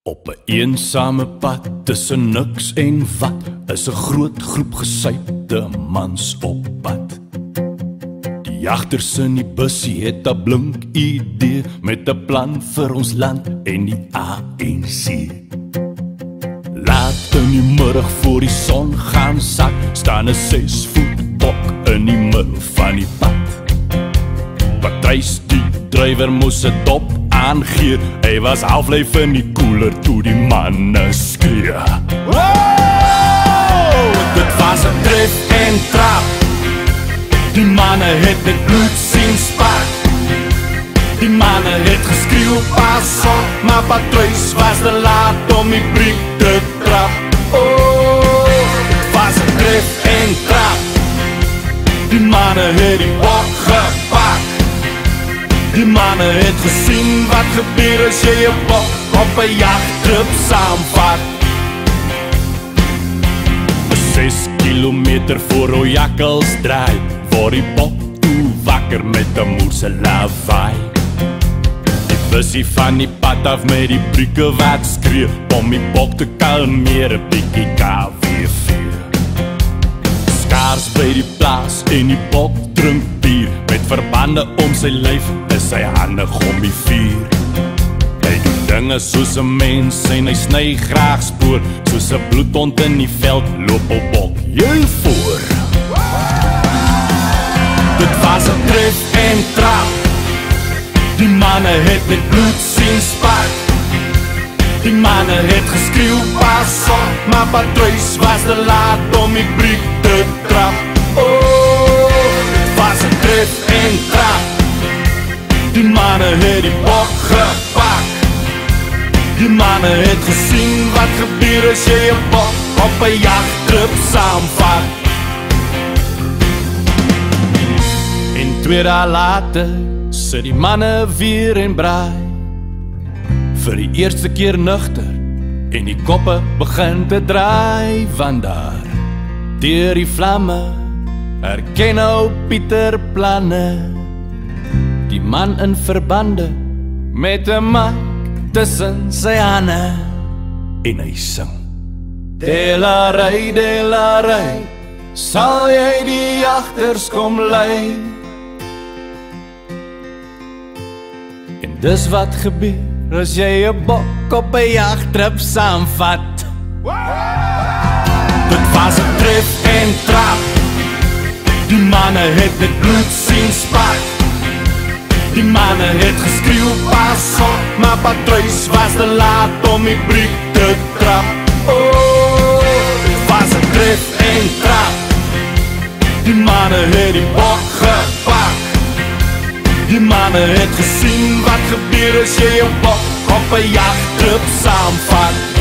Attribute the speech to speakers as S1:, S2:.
S1: Op 'n eensame pad tussen niks en wat is 'n groot groep gesuipte mans op pad. Die jagters in die bussie het 'n blink idee met 'n plan vir ons land en die ANC. Laat in die middag voor die son gaan sak, staan 'n 6 voet bok in die middel van die pad. Patrys die drywer moes 'n dop aangee, hy was halflyf in die koeler toe die manne skree. Wow! Dit was 'n tref en trap, die manne het met bloed sien spat. Die manne het geskreeuw pas op, maar Patrys was te laat om die briek te trap. Oh, dit was 'n tref en trap, die manne het die bok gepak. Die manne het gesien wat gebeur as jy 'n bok op 'n jagtrip saamvat. 6 kilometer voor Royakkels draai, word die bok toe wakker met 'n moerse lawaai. Die bussie van die pad af met die brieke wat skree, om die bok te kalmeer, 'n bietjie KWV. Skaars by die plaas en die bok drink bier, met verbande om sy lyf is sy hande om die vuur. Hy doen dinge soos 'n mens en hy sny graag spoor, soos 'n bloedhond in die veld loop op bok heel voor. Dit was 'n tref en trap, die manne het met bloed sien spat. Die manne het geskreeuw pas op, maar Patrys was te laat om die briek te trap. Oh, dit was 'n tref en trap, die manne het die bok gepak. Die manne het gesien wat gebeur as jy 'n bok op 'n jagtrip saamvat. En 2 dae later sit die manne weer en braai, vir die eerste keer nugter en die koppe begin te draai. Want daar, deur die vlamme, herken ou Pieter planne, die man in verbande met 'n mic tussen sy hande, en hy sing: Delaray, sal jy die jagters kom lei? En dis wat gebeur as jy 'n bok op 'n jagtrip saamvat. Dit was 'n tref en trap, die manne het met bloed sien spat. Die manne het geskreeuw pas op, maar Patrys was te laat om die briek te trap. Oh, dit was 'n tref en trap, die manne het die bok gepak. Die manne het gesien wat gebeur as jy 'n bok op 'n jagtrip saamvat.